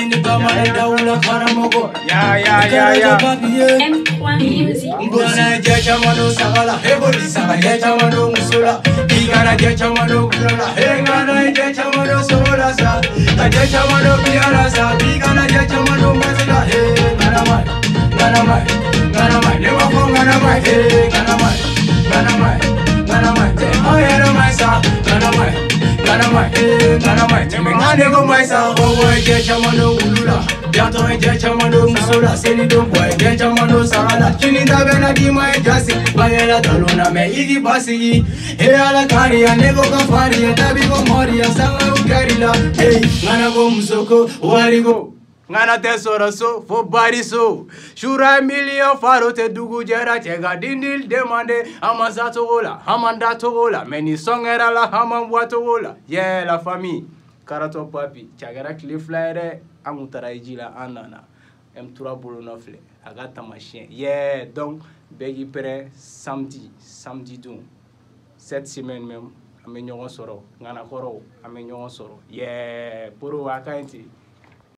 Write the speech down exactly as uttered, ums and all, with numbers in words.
ni bamare daula karamogo. Ya ya ya ya. M trois Music. Ngana jecha mano sagala heboli saga jecha mano musula. Igana jecha mano kulala hengana jecha mano sola sa. Ta jecha mano biara sa. Igana jecha mano masila he. Ngana mai, ngana mai, ngana mai. Never go ngana mai he. Ngana mai, ngana mai, ngana mai. Te ayera mai sa. Ngana mai, ngana mai he. Ngana mai. Te mengane go mai sa. Oh jecha mano ulula. Bientôt un jecha mano musula. Seni do boy jecha mano sagala. Chini da bena di mai jasi. Bayela daluna me igi basi. He ala kariya nego kafariya. Tabi go moriya sanga ukarila. Hey ngana go musoko wari go. Ngana te sora so fo bari so. Shura million faro te dugu jera chega dindil demande. Amasa togola, amanda togola. Meni songera la haman watogola. Yeah la famille. Karato papi. Chagara clifflere. Amutara ijila anana. M trois bolo nofle. Agata machine. Yeah donc begi prêt samedi samedi dun. Cette semaine même. Ame nyongo soro. Ngana koro. Ame nyongo soro. Yeah. Poro wakanti.